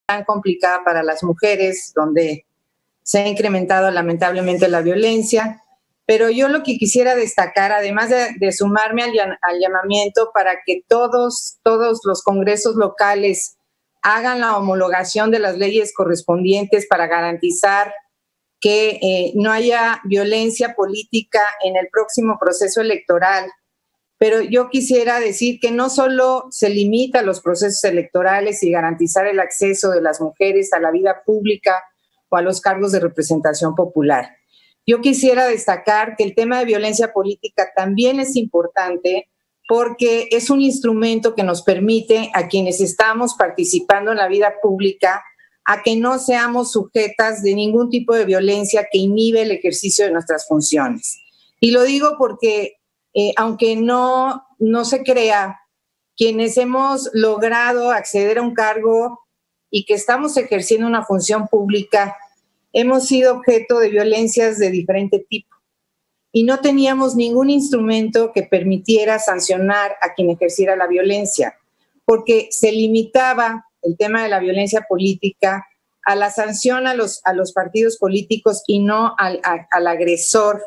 tan complicada para las mujeres, donde se ha incrementado lamentablemente la violencia. Pero yo lo que quisiera destacar, además de sumarme al llamamiento para que todos los congresos locales hagan la homologación de las leyes correspondientes para garantizar que no haya violencia política en el próximo proceso electoral. Pero yo quisiera decir que no solo se limita a los procesos electorales y garantizar el acceso de las mujeres a la vida pública o a los cargos de representación popular. Yo quisiera destacar que el tema de violencia política también es importante porque es un instrumento que nos permite a quienes estamos participando en la vida pública a que no seamos sujetas de ningún tipo de violencia que inhibe el ejercicio de nuestras funciones. Y lo digo porque, aunque no se crea, quienes hemos logrado acceder a un cargo y que estamos ejerciendo una función pública, hemos sido objeto de violencias de diferente tipo y no teníamos ningún instrumento que permitiera sancionar a quien ejerciera la violencia, porque se limitaba el tema de la violencia política a la sanción a los partidos políticos y no al agresor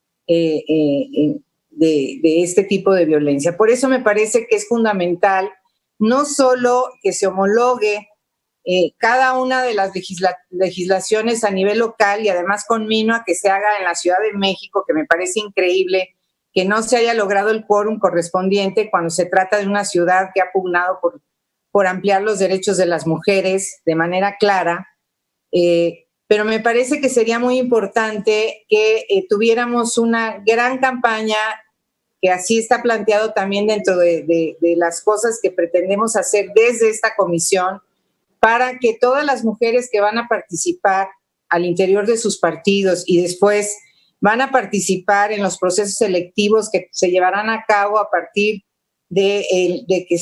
de este tipo de violencia. Por eso me parece que es fundamental no solo que se homologue cada una de las legislaciones a nivel local y además conmino a que se haga en la Ciudad de México, que me parece increíble que no se haya logrado el quórum correspondiente cuando se trata de una ciudad que ha pugnado por ampliar los derechos de las mujeres de manera clara, pero me parece que sería muy importante que tuviéramos una gran campaña, que así está planteado también dentro de las cosas que pretendemos hacer desde esta comisión, para que todas las mujeres que van a participar al interior de sus partidos y después van a participar en los procesos selectivos que se llevarán a cabo a partir de que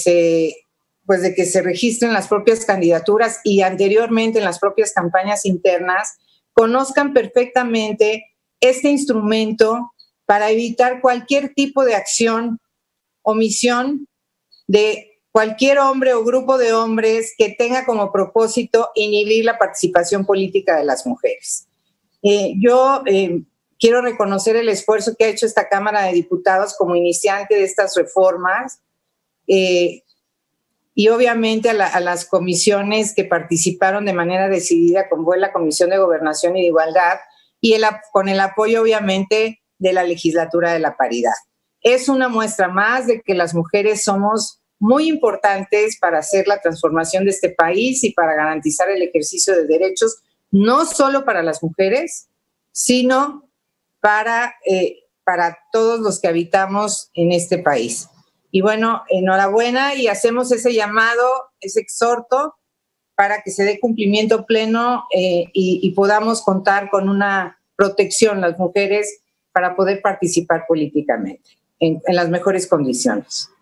se registren las propias candidaturas y anteriormente en las propias campañas internas, conozcan perfectamente este instrumento para evitar cualquier tipo de acción, omisión de cualquier hombre o grupo de hombres que tenga como propósito inhibir la participación política de las mujeres. Yo quiero reconocer el esfuerzo que ha hecho esta Cámara de Diputados como iniciante de estas reformas y obviamente a las comisiones que participaron de manera decidida, como fue la Comisión de Gobernación y de Igualdad, y con el apoyo obviamente de la Legislatura de la Paridad. Es una muestra más de que las mujeres somos muy importantes para hacer la transformación de este país y para garantizar el ejercicio de derechos, no solo para las mujeres, sino para todos los que habitamos en este país. Y bueno, enhorabuena y hacemos ese llamado, ese exhorto para que se dé cumplimiento pleno y podamos contar con una protección las mujeres para poder participar políticamente en las mejores condiciones.